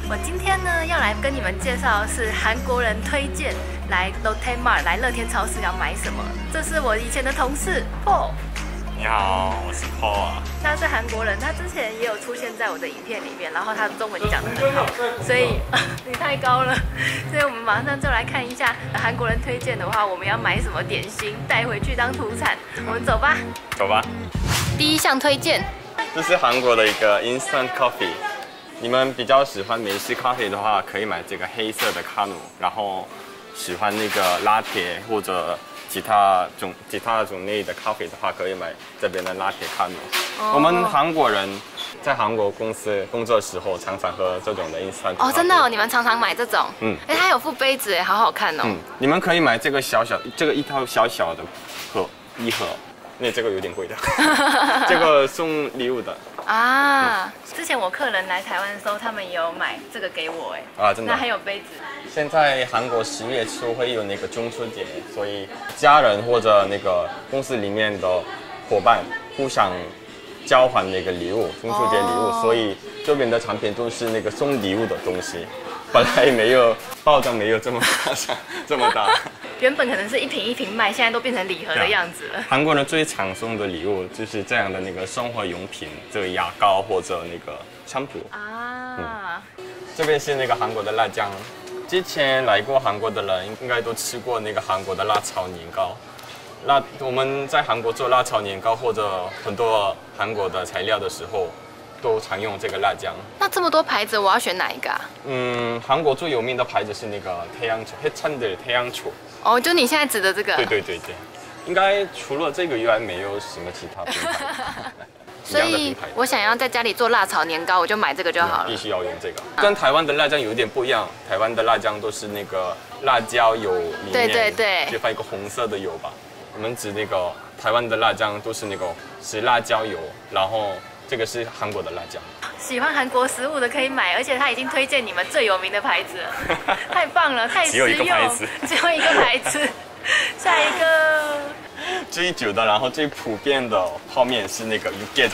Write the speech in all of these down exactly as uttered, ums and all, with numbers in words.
我今天呢要来跟你们介绍的是韩国人推荐来 Lotte Mart 来乐天超市要买什么。这是我以前的同事 Paul。 你好，我是 Paul 啊。 他是韩国人，他之前也有出现在我的影片里面，然后他的中文讲得很好，所以你太高了，所以我们马上就来看一下韩国人推荐的话，我们要买什么点心带回去当土产。我们走吧。 走吧。 第一项推荐， 这是韩国的一个 instant coffee。你们比较喜欢美式咖啡的话，可以买这个黑色的卡努，然后喜欢那个拉铁或者其他种其他种类的咖啡的话，可以买这边的拉铁卡努。Oh. 我们韩国人在韩国公司工作的时候，常常喝这种的 instant。哦， oh, 真的哦，你们常常买这种？嗯，哎、欸，它有附杯子，哎，好好看哦。嗯， 你们可以买这个小小这个一套小小的盒一盒，那这个有点贵的，这个送礼物的。 啊，嗯、之前我客人来台湾的时候，他们也有买这个给我，哎， 啊，真的。 那还有杯子。 现在韩国十月初会有那个中秋节，所以家人或者那个公司里面的伙伴互相交换那个礼物，中秋节礼物，哦、所以这边的产品都是那个送礼物的东西。本来没有包装没有这么大，这么大。 原本可能是一瓶一瓶卖，现在都变成礼盒的样子了。 韩国人最常送的礼物就是这样的那个生活用品，这个牙膏或者那个香普啊。嗯、这边是那个韩国的辣酱。之前来过韩国的人应该都吃过那个韩国的辣炒年糕。辣我们在韩国做辣炒年糕或者很多韩国的材料的时候，都常用这个辣酱。 那这么多牌子，我要选哪一个啊？ 嗯，韩国最有名的牌子是那个太阳球，黑灿的太阳球。 哦，就你现在指的这个？ 对对对对，应该除了这个以外，没有什么其他品牌。 所以我想要在家里做辣炒年糕，我就买这个就好了。 必须要用这个，跟台湾的辣酱有点不一样。台湾的辣酱都是那个辣椒油里面， 对对对， 就放一个红色的油吧。我们指那个台湾的辣酱都是那个是辣椒油，然后这个是韩国的辣酱。 喜欢韩国食物的可以买，而且他已经推荐你们最有名的牌子了，太棒了，太实用。 只有一个牌子， 只有一个牌子。下一个。 最久的，然后最普遍的泡面是那个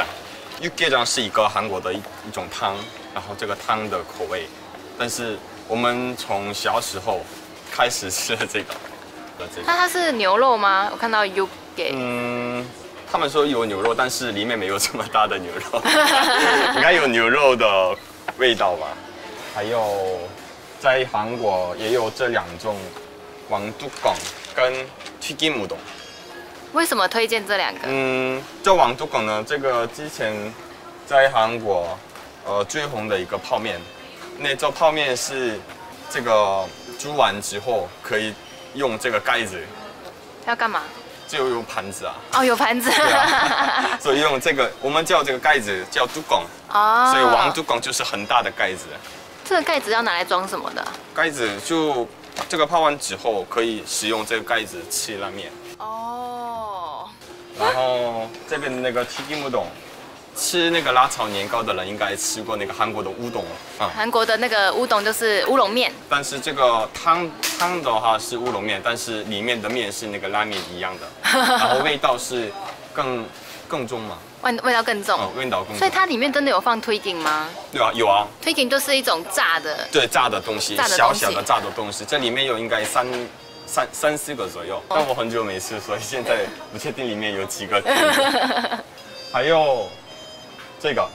육개장。육개장是一个韩国的一一种汤，然后这个汤的口味，但是我们从小时候开始吃了这个。 那它是牛肉吗？我看到육개。 嗯，他们说有牛肉，但是里面没有这么大的牛肉，应该有牛肉的味道吧。还有在韩国也有这两种왕뚜껑跟튀김우동。 为什么推荐这两个？ 嗯，这왕뚜껑呢，这个之前在韩国呃最红的一个泡面。那这泡面是这个煮完之后可以用这个盖子。 要干嘛？ 就有盘子啊。 哦，有盘子。 对啊，所以用这个，我们叫这个盖子叫뚜껑。哦。所以왕뚜껑就是很大的盖子。 这个盖子要拿来装什么的？ 盖子就这个泡完之后可以使用这个盖子吃拉面。哦。然后这边的那个튀김우동，吃那个辣炒年糕的人应该吃过那个韩国的乌冬啊。 韩国的那个乌冬就是乌龙面， 但是这个汤汤的话是乌龙面，但是里面的面是那个拉面一样的，然后味道是更更重嘛。 味味道更重， 哦，味道更重。 所以它里面真的有放推进吗？ 对啊，有啊。 推进就是一种炸的， 对，炸的东西，小小的炸的东西，这里面有应该三三三四个左右，但我很久没吃，所以现在不确定里面有几个。还有这个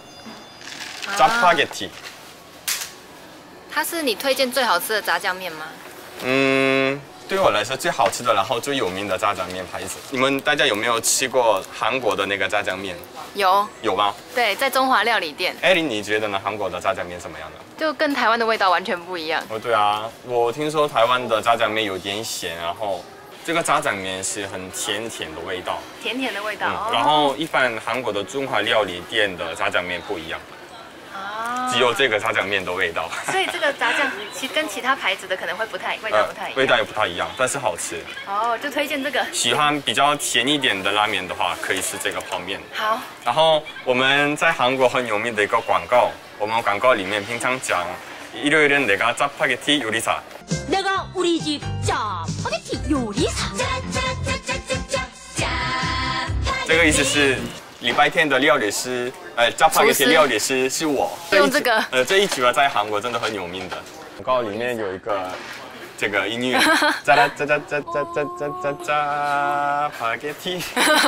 짜파게티， 它是你推荐最好吃的炸酱面吗？ 嗯。对我来说最好吃的，然后最有名的炸酱面牌子，你们大家有没有吃过韩国的那个炸酱面？ 有， 有吗？ 对，在中华料理店。 艾琳，你觉得呢？韩国的炸酱面怎么样呢？ 就跟台湾的味道完全不一样。 哦，对啊，我听说台湾的炸酱面有点咸，然后这个炸酱面是很甜甜的味道， 甜甜的味道。 嗯、然后一般韩国的中华料理店的炸酱面不一样。只有这个炸酱面的味道， 所以这个炸酱其跟其他牌子的可能会不太味道不太一样， 呃、味道也不太一样，但是好吃。 哦，就推荐这个。 喜欢比较甜一点的拉面的话，可以吃这个泡面。 好。 然后我们在韩国很有名的一个广告，我们广告里面平常讲，일요일은 내가 짜파게티 요리사。 내가 우리 집 짜파게티 요리사。 这个意思是。 礼拜天的料理师，呃，炸帕给提料理师是我。 用这个。 呃，这一曲啊，在韩国真的很有名的。广告里面有一个这个音乐，炸啦炸炸炸炸炸炸炸炸帕给提。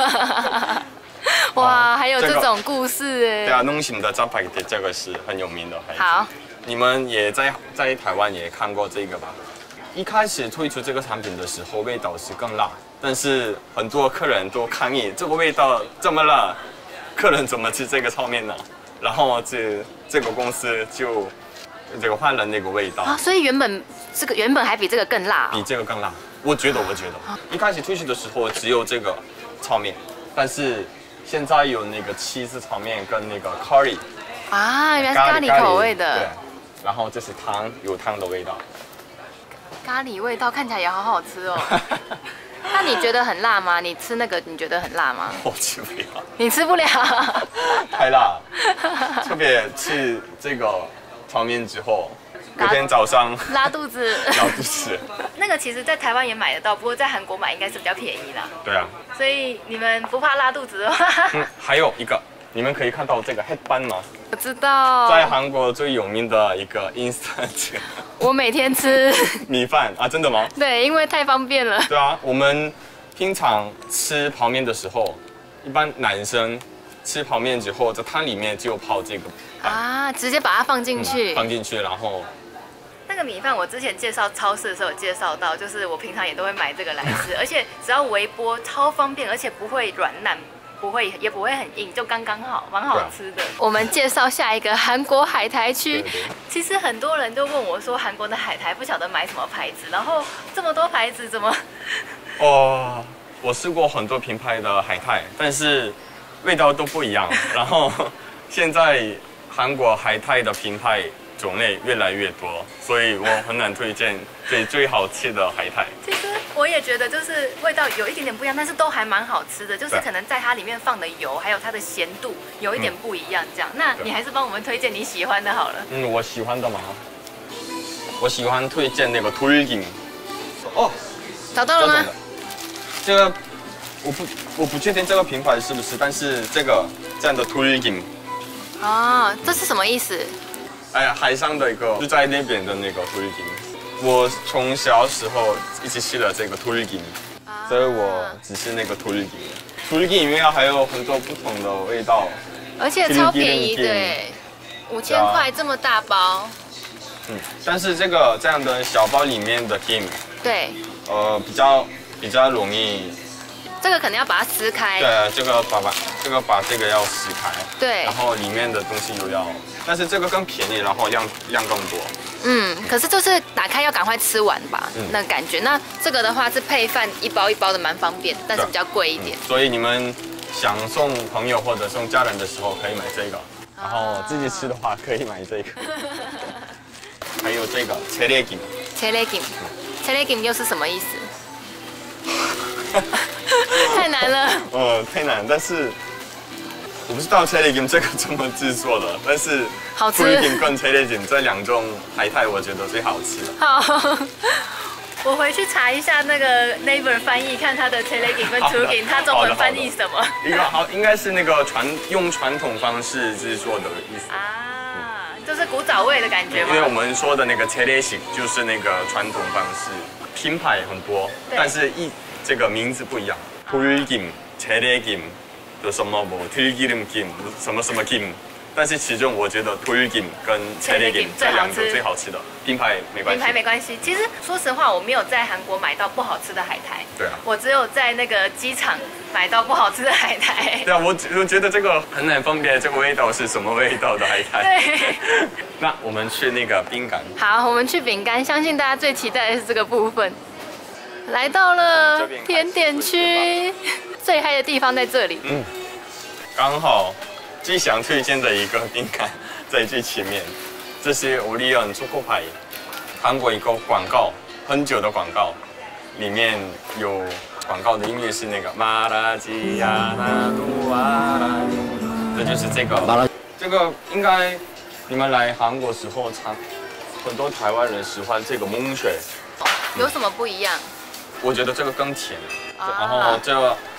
哇，还有这种故事哎。 对啊，农心的炸帕给提这个是很有名的牌子。 好。 你们也在在台湾也看过这个吧？一开始推出这个产品的时候，味道是更辣，但是很多客人都抗议这个味道这么辣，客人怎么吃这个炒面呢？然后这这个公司就这个换了那个味道啊，所以原本这个原本还比这个更辣、哦， 比这个更辣。我觉得，我觉得一开始推出的时候只有这个炒面，但是现在有那个起司炒面跟那个 curry 啊，原来是咖喱口味的。 对，然后这是汤，有汤的味道。 咖喱味道看起来也好好吃哦。那你觉得很辣吗？你吃那个你觉得很辣吗？ 我吃不了。 你吃不了？ 太辣。特别吃这个炒面之后，隔天早上拉肚子。 拉肚子。 那个其实在台湾也买得到，不过在韩国买应该是比较便宜啦。 对啊。 所以你们不怕拉肚子的话？ 嗯，还有一个，你们可以看到这个黑斑吗？ 我知道， 在韩国最有名的一个 instant。 我每天吃米饭啊，真的吗？ 对，因为太方便了。 对啊，我们平常吃泡面的时候，一般男生吃泡面之后，在汤里面就泡这个啊，直接把它放进去， 嗯、放进去，然后那个米饭我之前介绍超市的时候有介绍到，就是我平常也都会买这个来吃，而且只要微波，超方便，而且不会软烂。不会，也不会很硬，就刚刚好，蛮好吃的。我们介绍下一个韩国海苔区。其实很多人都问我说，韩国的海苔不晓得买什么牌子，然后这么多牌子怎么？ 哦，我试过很多品牌的海苔，但是味道都不一样。然后现在韩国海苔的品牌种类越来越多，所以我很难推荐最最好吃的海苔。 其实我也觉得，就是味道有一点点不一样，但是都还蛮好吃的。就是可能在它里面放的油，还有它的咸度有一点不一样。这样，那你还是帮我们推荐你喜欢的好了。 嗯，我喜欢的吗？我喜欢推荐那个돌김。哦， 找到了吗？ 这个我不我不确定这个品牌是不是，但是这个这样的돌김。 哦，这是什么意思？ 哎呀，海上的一个就在那边的那个돌김。我从小时候一直吃了这个돌김，所以我只是那个돌김。돌김里面还有很多不同的味道， 而且超便宜的，五千块这么大包。 嗯，但是这个这样的小包里面的 김，对，呃，比较比较容易。 这个可能要把它撕开。 对，这个把把这个把这个要撕开。 对。 然后里面的东西又要，但是这个更便宜，然后量量更多。 嗯，可是就是打开要赶快吃完吧，嗯、那感觉。那这个的话是配饭一包一包的，蛮方便，但是比较贵一点。嗯、 所以你们想送朋友或者送家人的时候可以买这个，然后自己吃的话可以买这个。还有这个채레김，채레김，채레김又是什么意思？太难了。 呃，太难，但是我不知道채레김这个怎么制作的，但是好吃。 채레김跟채레김这两种海苔，我觉得最好吃的。 好，我回去查一下那个 Naver 翻译，看它的채레김跟tul김它中文翻译什么。 一个好，应该是那个传用传统方式制作的意思啊，嗯、就是古早味的感觉吗？ 因为我们说的那个채레식就是那个传统方式，品牌很多，但是一这个名字不一样。돌김、채레김，的什么뭐 들기름김什么什么김，但是其中我觉得돌김跟채레김这两种最好吃的。品牌没关系。品牌没关系。其实说实话，我没有在韩国买到不好吃的海苔。 对啊。 我只有在那个机场买到不好吃的海苔。 对啊，我我觉得这个很难分别这个味道是什么味道的海苔。 对。 那我们去那个饼干。 好，我们去饼干，相信大家最期待的是这个部分。来到了甜点区，最嗨的地方在这里。 嗯，刚好最想推荐的一个饼干在最前面，这是오리온 초코 파이，韩国一个广告，很久的广告，里面有广告的音乐是那个马拉基亚纳杜瓦拉，这就是这个。这个应该你们来韩国时候尝，很多台湾人喜欢这个몽쉘。 有什么不一样？ 我觉得这个更甜，啊、然后这个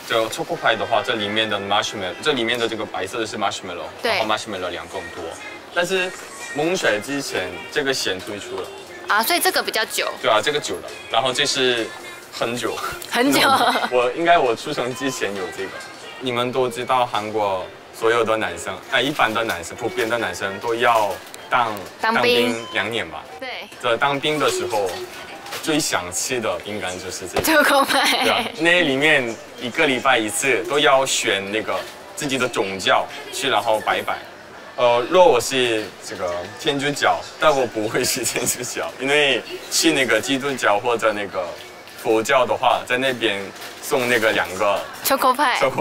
就 choco pie 的话，这里面的 marshmallow， 这里面的这个白色的是 marshmallow， 然后 marshmallow 量更多。但是蒙水之前这个先推出了啊，所以这个比较久。 对啊，这个久了，然后这是很久很久。 我应该我出生之前有这个。你们都知道韩国所有的男生，哎，一般的男生，普遍的男生都要当当兵两年吧？ 对。 在当兵的时候。最想吃的饼干就是这个 choco pie， 对啊，那里面一个礼拜一次都要选那个自己的宗教去，然后拜拜。呃，若我是这个天主教，但我不会是天主教，因为去那个基督教或者那个佛教的话，在那边送那个两个 choco pie， choco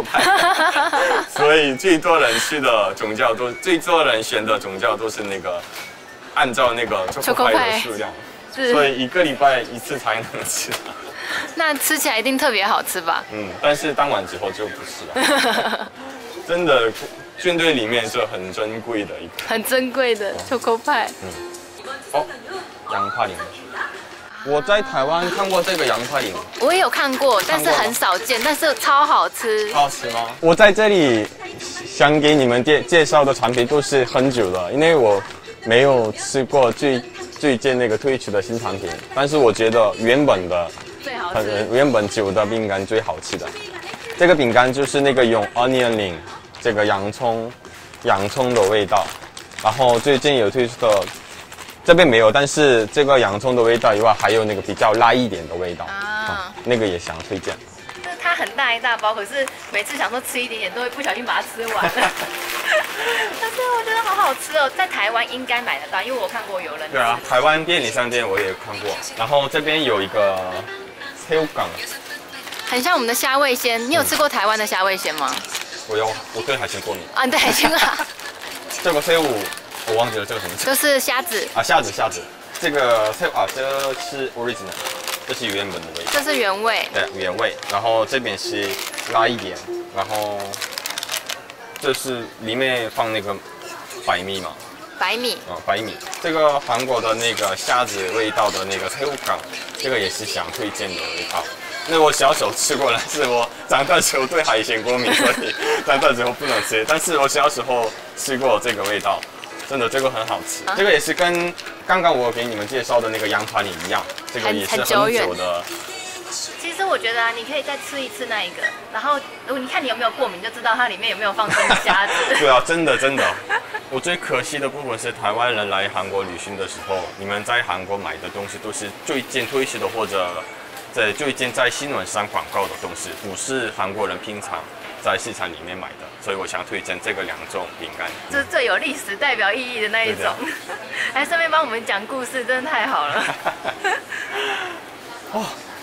pie， 所以最多人去的宗教都最多人选的宗教都是那个按照那个 choco pie 的数量。所以一个礼拜一次才能吃， 那吃起来一定特别好吃吧？ 嗯，但是当晚之后就不是了。真的，军队里面是很珍贵的一个， 很珍贵的 choco pie。 嗯，哦，羊帕林，我在台湾看过这个羊帕林， 我也有看过，但是很少见，但是超好吃。 好吃吗？我在这里想给你们介介绍的产品都是很久了，因为我没有吃过最。最近那个推出的新产品，但是我觉得原本的最好吃， 原本旧的饼干最好吃的。这个饼干就是那个用 onion ring 这个洋葱，洋葱的味道。然后最近有推出的，这边没有，但是这个洋葱的味道以外，还有那个比较辣一点的味道啊，那个也想推荐。 就是它很大一大包，可是每次想说吃一点点，都会不小心把它吃完了。但是我觉得好好吃哦，在台湾应该买得到，因为我看过有人。 对啊，台湾便利商店我也看过。然后这边有一个새우港， 很像我们的虾味鲜。你有吃过台湾的虾味鲜吗？ 我有，我对海鲜过敏。 啊，对海鲜啊。 这个새우我忘记了，这个什么？ 就是虾子啊，虾子虾子。这个새우啊，这是 original， 这是原本的味道。 这是原味。 对，原味。然后这边是辣一点，然后。这是里面放那个白米嘛？ 白米啊、哦，白米。这个韩国的那个虾子味道的那个새우港，这个也是想推荐的味道。那我小时候吃过，但是我长大之后对海鲜过敏，所以长大之后不能吃。但是我小时候吃过这个味道，真的这个很好吃。啊、这个也是跟刚刚我给你们介绍的那个羊排里一样，这个也是很久的。 其实我觉得啊，你可以再吃一次那一个，然后如果你看你有没有过敏，就知道它里面有没有放生虾子。对啊，真的真的。我最可惜的部分是台湾人来韩国旅行的时候，你们在韩国买的东西都是最近推出的或者在最近在新闻上广告的东西，不是韩国人平常在市场里面买的。所以我想推荐这个两种饼干， 这是最有历史代表意义的那一种。还顺便帮我们讲故事，真的太好了。 哇！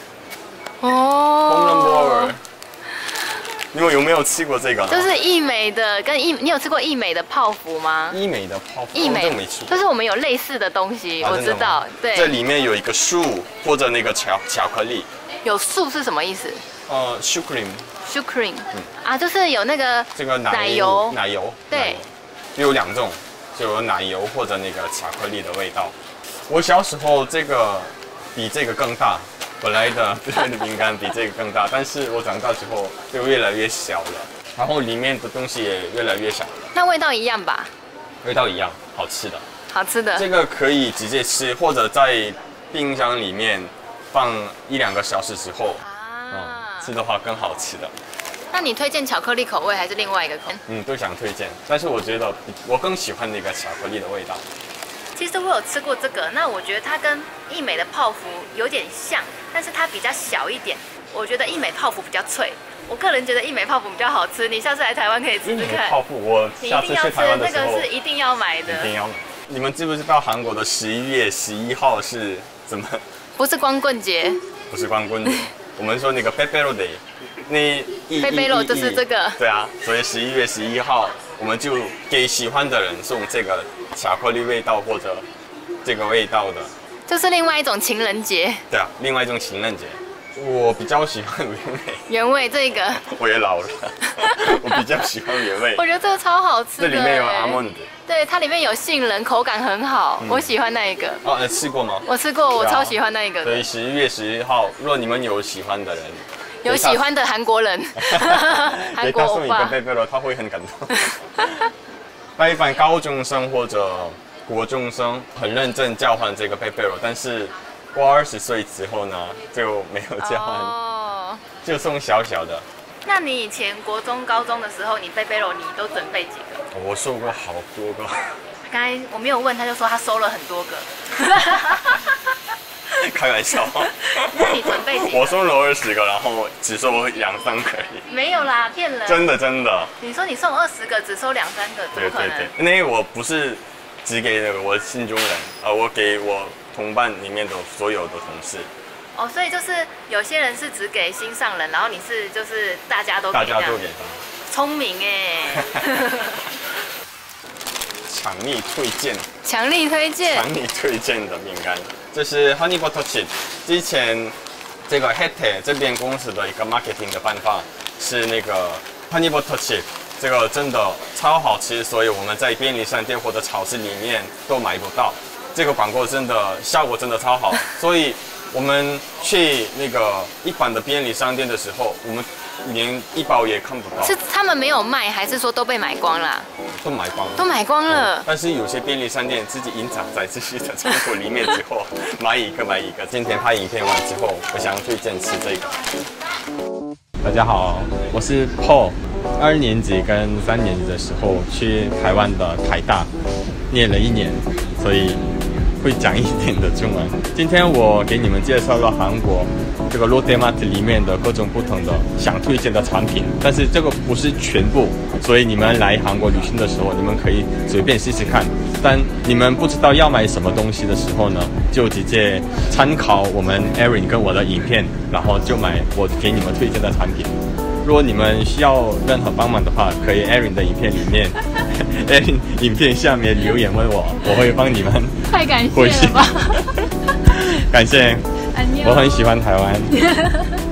哦， 你们有没有吃过这个？ 就是益美的，跟益，你有吃过益美的泡芙吗？ 益美的泡芙， 益美没吃过。 就是我们有类似的东西，我知道。对， 这里面有一个树或者那个巧巧克力。 有树是什么意思？ 呃 ，sucream。sucream， 啊，就是有那个这个奶油， 奶油， 对， 有两种，就有奶油或者那个巧克力的味道。我小时候这个比这个更大。本来的这边的饼干比这个更大，但是我长大之后就越来越小了，然后里面的东西也越来越小了。 那味道一样吧？ 味道一样，好吃的。 好吃的。 这个可以直接吃，或者在冰箱里面放一两个小时之后，啊、嗯，吃的话更好吃的。 那你推荐巧克力口味还是另外一个口味？ 嗯，都想推荐，但是我觉得我更喜欢那个巧克力的味道。 其实我有吃过这个，那我觉得它跟益美的泡芙有点像，但是它比较小一点。我觉得益美泡芙比较脆，我个人觉得益美泡芙比较好吃。你下次来台湾可以吃吃看。 泡芙，我下次去台湾的时候， 那个是一定要买的。 一定要买。你们知不知道韩国的十一月十一号是怎么？ 不是光棍节。 不是光棍节，我们说那个 Pepero Day， 那 Pepero 就是这个。 对啊，所以十一月十一号，我们就给喜欢的人送这个巧克力味道或者这个味道的。 就是另外一种情人节。 对啊，另外一种情人节。我比较喜欢原味。 原味这个。 我也老了，我比较喜欢原味。 我觉得这个超好吃的。 这里面有阿蒙的。 对，它里面有杏仁，口感很好，嗯、我喜欢那一个。 哦，你吃过吗？ 我吃过，我超喜欢那一个。 所以十一月十一号，如果你们有喜欢的人， 有喜欢的韩国人，韩国欧巴。 给他送一个 Pepero， 他会很感动。那一般高中生或者国中生很认真交换这个 Pepero， 但是过二十岁之后呢，就没有交换，哦、就送小小的。 那你以前国中、高中的时候，你 Pepero 你都准备几个？ 我收过好多个。 刚才我没有问，他就说他收了很多个。 开玩笑。 那你准备几个？ 我送了二十个，然后只收两三个而已。 没有啦，骗人。 真的真的。 你说你送二十个，只收两三个，怎么可能？ 对对对，因为我不是只给我心中人，呃，我给我同伴里面的所有的同事。 哦，所以就是有些人是只给心上人，然后你是就是大家都给。 大家都给他。 聪明哎。 强力推荐， 强力推荐， 强力推荐的饼干，这是 Honey Butter Chip。之前这个 Hete 这边公司的一个 marketing 的办法是那个 Honey Butter Chip， 这个真的超好吃，所以我们在便利商店或者超市里面都买不到。这个广告真的效果真的超好，所以我们去那个一般的便利商店的时候，我们连一包也看不到。 是他们没有卖，还是说都被买光了？ 都买光了。 都买光了。 嗯、但是有些便利商店自己隐藏在自己的仓库里面之后，买一个买一个。今天拍影片完之后，我想推荐吃这个。大家好，我是 Paul。二年级跟三年级的时候去台湾的台大念了一年，所以会讲一点的中文。今天我给你们介绍了韩国这个 Lotte-Mart 里面的各种不同的想推荐的产品，但是这个不是全部，所以你们来韩国旅行的时候，你们可以随便试试看。但你们不知道要买什么东西的时候呢，就直接参考我们 Erin 跟我的影片，然后就买我给你们推荐的产品。如果你们需要任何帮忙的话，可以 Erin 的影片里面，Erin 影片下面留言问我，我会帮你们。 太感谢了吧！ 感谢，我很喜欢台湾。